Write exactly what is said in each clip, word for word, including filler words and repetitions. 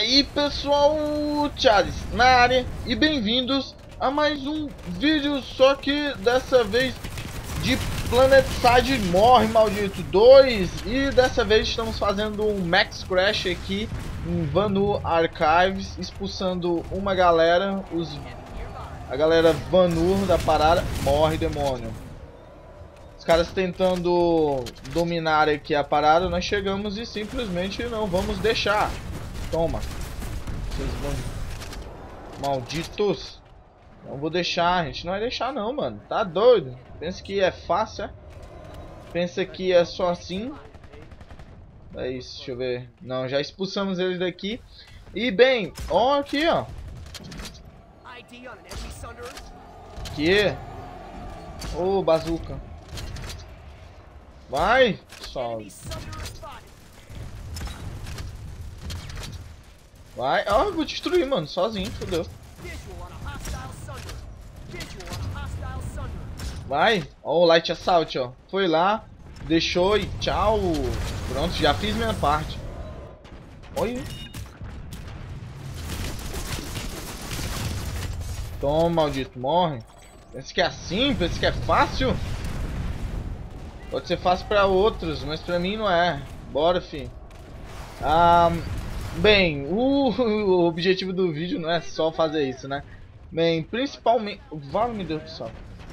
aí pessoal, Charles na área e bem-vindos a mais um vídeo, só que dessa vez de PlanetSide Morre Maldito dois. E dessa vez estamos fazendo um Max Crash aqui em Vanur Archives, expulsando uma galera, os, a galera Vanur da parada. Morre, demônio. Os caras tentando dominar aqui a parada, nós chegamos e simplesmente não vamos deixar. Toma. Vocês vão... malditos. Não vou deixar, a gente não vai deixar não, mano. Tá doido? Pensa que é fácil, é? Pensa que é só assim? É isso, deixa eu ver. Não, já expulsamos eles daqui. E bem, ó aqui, ó. Aqui. Ô, bazuca. Vai, só. Vai, ó, eu vou destruir, mano, sozinho, fodeu. Vai, ó o Light Assault, ó. Foi lá, deixou e tchau. Pronto, já fiz minha parte. Oi. Toma, maldito, morre. Pensa que é assim, pensa que é fácil. Pode ser fácil para outros, mas para mim não é. Bora, fi. Ah, bem, o, o objetivo do vídeo não é só fazer isso, né? Bem, principalmente... Vale, meu Deus do céu.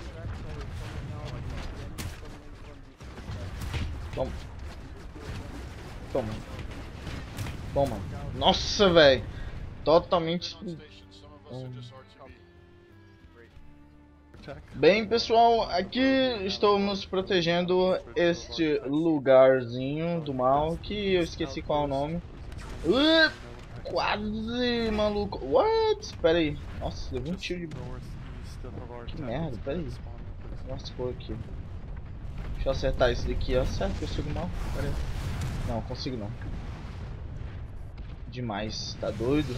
Toma. Toma. Toma. Nossa, velho. Totalmente... Hum. Bem, pessoal, aqui estamos protegendo este lugarzinho do mal, que eu esqueci qual é o nome. Uh, quase, maluco. What? Espera aí. Nossa, levei um tiro de... Que merda, pera aí. Lascou aqui. Deixa eu acertar isso daqui, ó. Certo, eu consigo mal? Pera aí. Não, consigo não. Demais, tá doido?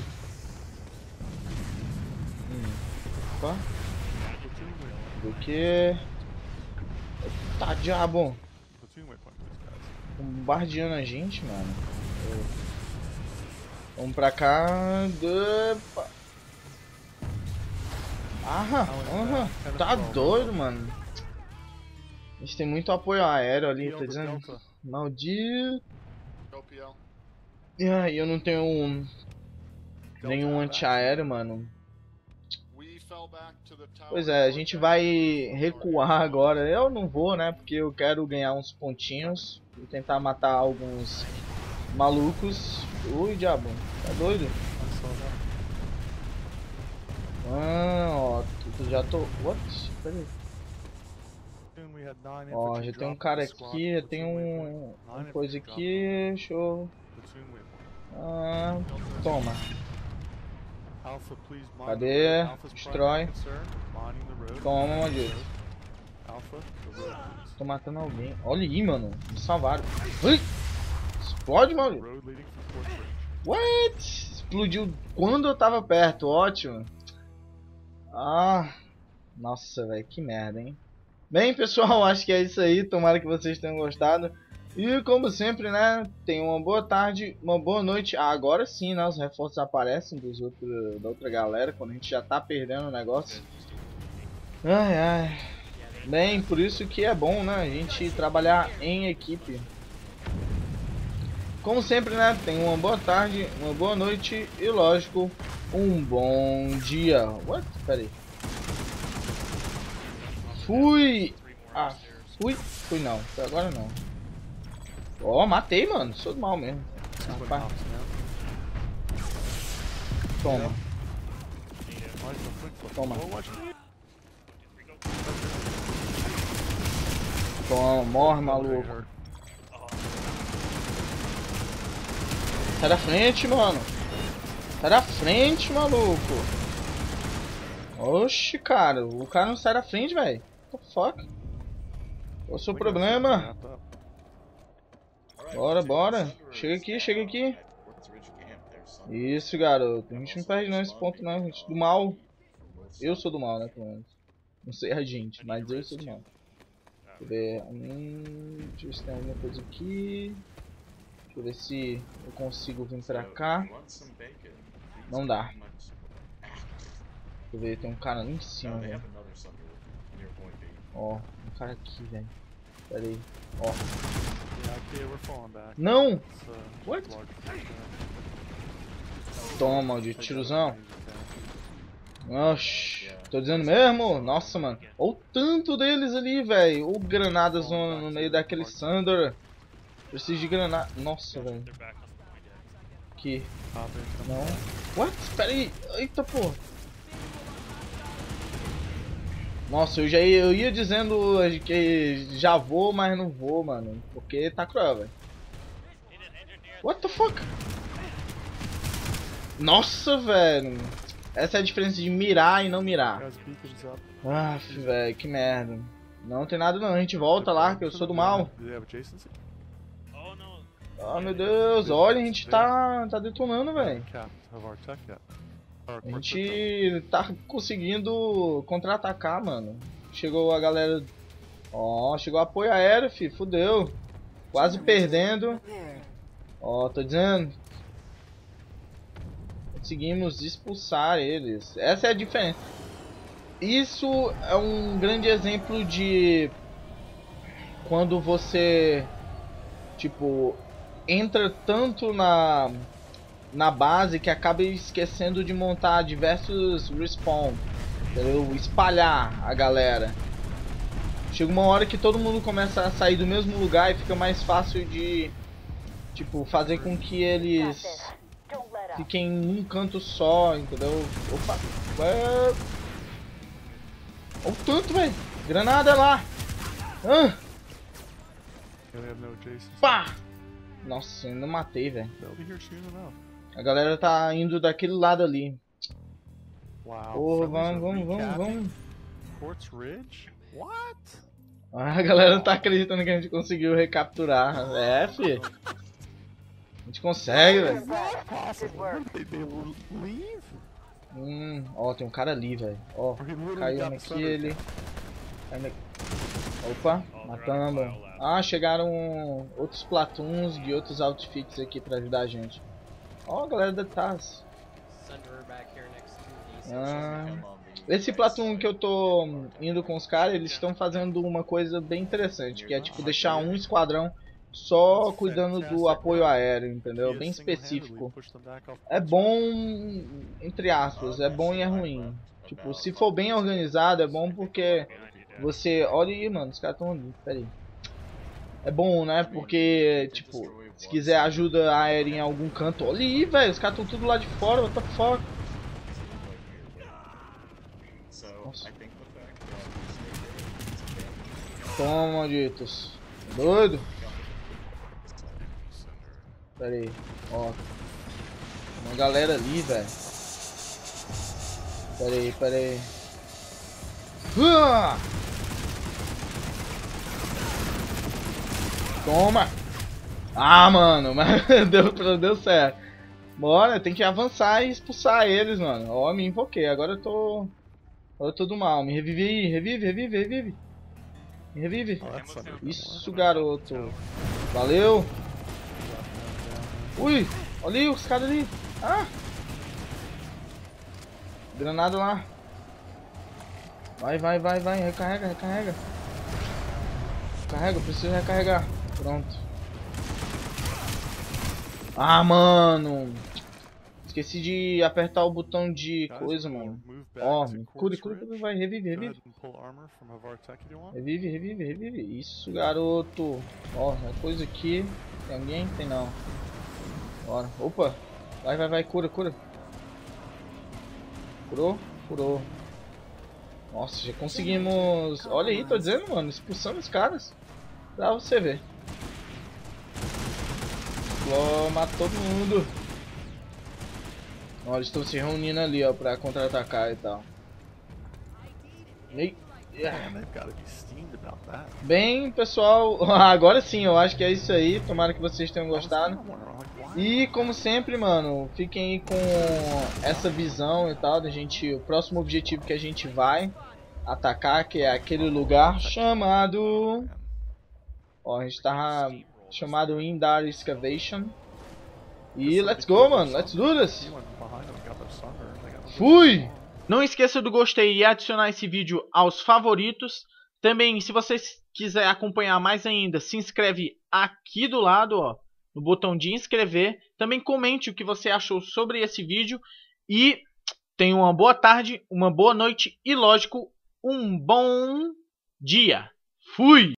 Hum. Opa. Do que? Tá, diabo. Bombardeando a gente, mano. Vamos pra cá. Opa. Ah, aham. Tá doido, mano. A gente tem muito apoio aéreo ali, tá dizendo? Maldito. E aí, eu não tenho um, nenhum antiaéreo, mano. Pois é, a gente vai recuar agora. Eu não vou, né? Porque eu quero ganhar uns pontinhos e tentar matar alguns malucos. Ui, diabo, tá doido? Ah, ó, tu já tô. What? Pera aí. Ó, já tem um cara aqui, já tem um. Uma coisa aqui. Show. Ah, toma. Cadê? Destrói. Toma, maldito. Tô matando alguém. Olha aí, mano. Me salvaram. Ui! Explode, maldito. What? Explodiu quando eu tava perto. Ótimo. Ah. Nossa, velho. Que merda, hein? Bem, pessoal, acho que é isso aí. Tomara que vocês tenham gostado. E como sempre, né, tenham uma boa tarde, uma boa noite. Ah, agora sim, né, os reforços aparecem dos outros, da outra galera, quando a gente já tá perdendo o negócio. Ai, ai. Bem, por isso que é bom, né, a gente trabalhar em equipe. Como sempre, né, tenham uma boa tarde, uma boa noite e, lógico, um bom dia. What? Pera aí. Fui! Ah, fui? Fui não, foi agora não. Ó, oh, matei, mano. Sou do mal mesmo. Ah, toma. Toma. Toma, morre, maluco. Sai da frente, mano. Sai da frente, maluco. Oxi, cara. O cara não sai da frente, velho. What the fuck? Qual é o seu problema? Bora, bora. Chega aqui, chega aqui. Isso, garoto. A gente não perde não esse ponto não. A gente do mal. Eu sou do mal, né, pelo menos. Não sei a gente, mas eu sou do mal. Deixa eu ver. Hum, deixa eu ver se tem alguma coisa aqui. Deixa eu ver se eu consigo vir pra cá. Não dá. Deixa eu ver, tem um cara ali em cima, velho. Ó, um cara aqui, velho. Pera aí. Ó. Não! What? Toma, maldito tirozão. Oxi, tô dizendo mesmo? Nossa, mano. Olha o tanto deles ali, velho. O granadas no, no meio daquele Thunder. Preciso de granada. Nossa, velho. Aqui. Não. What? Pera aí. Eita, pô. Nossa, eu já ia, eu ia dizendo que já vou, mas não vou, mano. Porque tá cruel, velho. What the fuck? Nossa, velho. Essa é a diferença de mirar e não mirar. Ah, velho, que merda. Não tem nada não, a gente volta lá, que eu sou do mal. Ah, meu Deus, olha, a gente tá, tá detonando, velho. A gente tá conseguindo contra-atacar, mano. Chegou a galera... Ó, oh, chegou apoio aéreo, fi, fudeu. Quase perdendo. Ó, oh, tô dizendo... Conseguimos expulsar eles. Essa é a diferença. Isso é um grande exemplo de quando você tipo entra tanto na na base que acaba esquecendo de montar diversos respawn, entendeu? Espalhar a galera. Chega uma hora que todo mundo começa a sair do mesmo lugar e fica mais fácil de tipo fazer com que eles fiquem num canto só, entendeu? Opa! Ué. Olha o tanto, velho! Granada lá! Ah. Pá! Nossa, ainda matei, velho. A galera tá indo daquele lado ali. Porra, vamos, vamos, vamos, vamos. Quartz Ridge? What? Ah, a galera não tá acreditando que a gente conseguiu recapturar. É, fi. A gente consegue, velho. Hum, ó, tem um cara ali, velho. Ó, caiu aqui ele. Opa, matamos. Ah, chegaram outros platoons de outros outfits aqui pra ajudar a gente. Ó, a galera da Taz. Ah, esse platoon que eu tô indo com os caras, eles estão fazendo uma coisa bem interessante, que é tipo deixar um esquadrão só cuidando do apoio aéreo, entendeu? Bem específico. É bom, entre aspas, é bom e é ruim. Tipo, se for bem organizado, é bom porque você... Olha aí, mano, os caras estão ali, pera aí. É bom, né? Porque, tipo, se quiser ajuda aérea em algum canto... Olha aí, velho, os caras estão tudo lá de fora, what the fuck? Nossa. Toma, malditos. Doido? Pera aí, ó. Uma galera ali, velho. Pera aí, pera aí. Uh! Toma! Ah, mano, mas deu, deu certo. Bora, tem que avançar e expulsar eles, mano. Ó, me invoquei, agora eu tô... Agora eu tô do mal. Me revive aí, revive, revive, revive. Me revive. Isso, garoto. Valeu. Ui, olha aí os caras ali. Ah! Granada lá. Vai, vai, vai, vai. Recarrega, recarrega. Recarrega, preciso recarregar. Pronto. Ah, mano. Esqueci de apertar o botão de coisa, mano. Ó, oh, cure, cure, cure, vai. Revive, revive. Revive, revive, revive. Isso, garoto. Ó, oh, é coisa aqui. Tem alguém? Tem não. Bora. Opa. Vai, vai, vai. Cura, cura. Curou? Curou. Nossa, já conseguimos... Olha aí, tô dizendo, mano. Expulsando os caras. Pra você ver. Ó, matou todo mundo. Ó, eles estão se reunindo ali, ó, pra contra-atacar e tal. E... Bem, pessoal, agora sim, eu acho que é isso aí. Tomara que vocês tenham gostado. E como sempre, mano, fiquem aí com essa visão e tal da gente, o próximo objetivo que a gente vai atacar, que é aquele lugar chamado... Ó, a gente tá chamado Indar Excavation. E let's go, mano. Let's do this. Fui! Não esqueça do gostei e adicionar esse vídeo aos favoritos. Também, se você quiser acompanhar mais ainda, se inscreve aqui do lado, ó, no botão de inscrever. Também comente o que você achou sobre esse vídeo. E tenha uma boa tarde, uma boa noite e, lógico, um bom dia. Fui!